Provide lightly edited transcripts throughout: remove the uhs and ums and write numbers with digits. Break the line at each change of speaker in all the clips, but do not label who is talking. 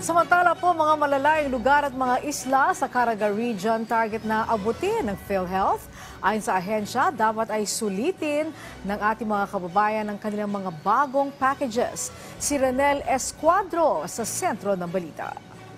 Samantala po, mga malalayong lugar at mga isla sa Caraga Region target na abutin ng PhilHealth. Ayon sa ahensya, dapat ay sulitin ng ating mga kababayan ang kanilang mga bagong packages. Si Renel Escuadro sa sentro ng balita.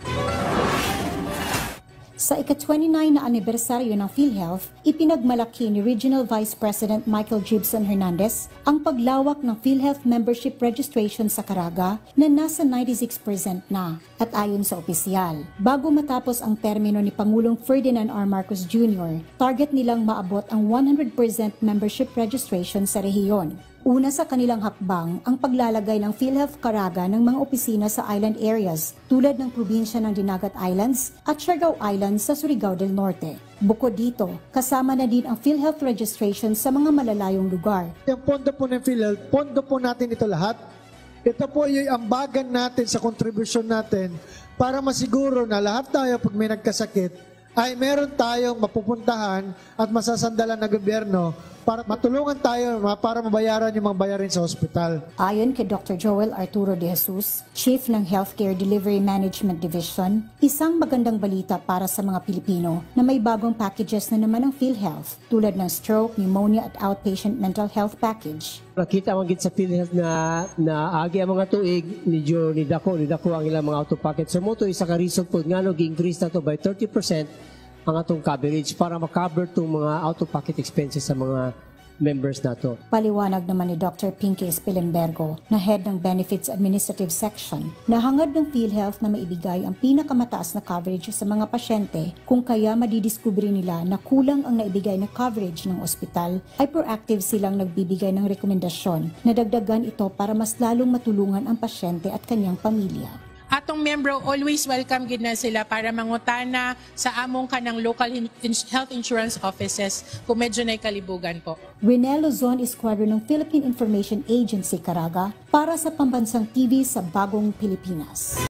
Sa ika-29 na anibersaryo ng PhilHealth, ipinagmalaki ni Regional Vice President Michael Gibson Hernandez ang paglawak ng PhilHealth membership registration sa Caraga na nasa 96% na. At ayon sa opisyal, bago matapos ang termino ni Pangulong Ferdinand R. Marcos Jr., target nilang maabot ang 100% membership registration sa rehiyon. Una sa kanilang hakbang ang paglalagay ng PhilHealth Caraga ng mga opisina sa island areas tulad ng probinsya ng Dinagat Islands at Siargao Islands sa Surigao del Norte. Bukod dito, kasama na din ang PhilHealth registration sa mga malalayong lugar.
Yung pondo po ng PhilHealth, pondo po natin ito lahat. Ito po yung ambagan natin sa kontribusyon natin para masiguro na lahat tayo pag may nagkasakit ay meron tayong mapupuntahan at masasandalan na gobyerno para matulungan tayo para mabayaran yung mga bayarin sa ospital.
Ayon kay Dr. Joel Arturo de Jesus, Chief ng Healthcare Delivery Management Division, isang magandang balita para sa mga Pilipino na may bagong packages na naman ng PhilHealth tulad ng stroke, pneumonia at outpatient mental health package.
Nakita man gid sa PhilHealth na agi ang mga tuig ni dako ang ilang mga auto package. So mo to isa ka reason po ngano gi-increase na to by 30% ang atong coverage para ma-cover tong mga auto pocket expenses sa mga members nato.
Paliwanag naman ni Dr. Pinky Espilenbergo na head ng Benefits Administrative Section na hangad ng PhilHealth na maibigay ang pinakamataas na coverage sa mga pasyente kung kaya madidiskubre nila na kulang ang naibigay na coverage ng ospital ay proactive silang nagbibigay ng rekomendasyon na dagdagan ito para mas lalong matulungan ang pasyente at kanyang pamilya.
Atong membro always welcome gid na sila para mangutana sa among kanang local health insurance offices kung medyo na kalibugan po.
Renel Luzon Escuadro ng Philippine Information Agency Caraga para sa Pambansang TV sa Bagong Pilipinas.